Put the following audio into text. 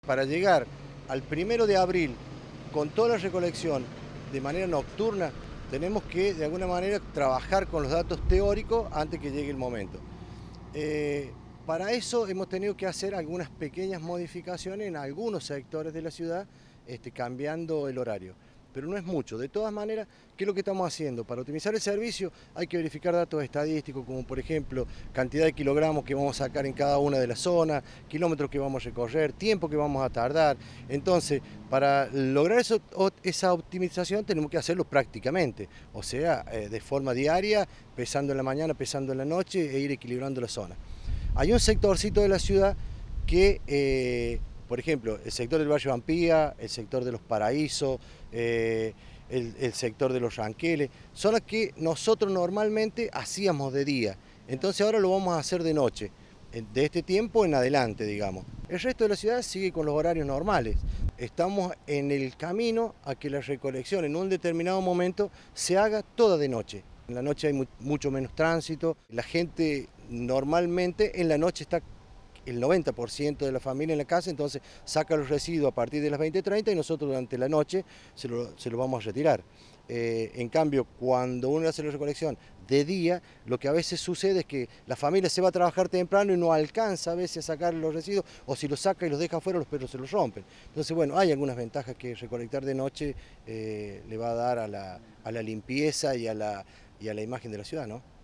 Para llegar al 1 de abril con toda la recolección de manera nocturna, tenemos que de alguna manera trabajar con los datos teóricos antes que llegue el momento. Para eso hemos tenido que hacer algunas pequeñas modificaciones en algunos sectores de la ciudad, cambiando el horario. Pero no es mucho. De todas maneras, ¿qué es lo que estamos haciendo? Para optimizar el servicio hay que verificar datos estadísticos, como por ejemplo, cantidad de kilogramos que vamos a sacar en cada una de las zonas, kilómetros que vamos a recorrer, tiempo que vamos a tardar. Entonces, para lograr esa optimización tenemos que hacerlo prácticamente, o sea, de forma diaria, pesando en la mañana, pesando en la noche e ir equilibrando la zona. Hay un sectorcito de la ciudad que, por ejemplo, el sector del Valle Vampía, el sector de los Paraísos, el sector de los Ranqueles, zonas que nosotros normalmente hacíamos de día. Entonces ahora lo vamos a hacer de noche, de este tiempo en adelante, digamos. El resto de la ciudad sigue con los horarios normales. Estamos en el camino a que la recolección en un determinado momento se haga toda de noche. En la noche hay mucho menos tránsito, la gente normalmente en la noche está el 90% de la familia en la casa, entonces saca los residuos a partir de las 20:30 y nosotros durante la noche se lo vamos a retirar. En cambio, cuando uno hace la recolección de día, lo que a veces sucede es que la familia se va a trabajar temprano y no alcanza a veces a sacar los residuos, o si los saca y los deja afuera, los perros se los rompen. Entonces, bueno, hay algunas ventajas que recolectar de noche le va a dar a la limpieza y a la imagen de la ciudad, ¿no?